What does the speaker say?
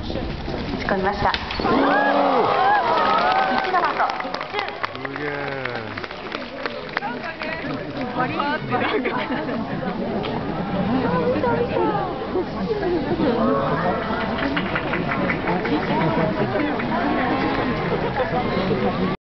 仕込みました。1番と1周。 すげえ。 マリーってなんか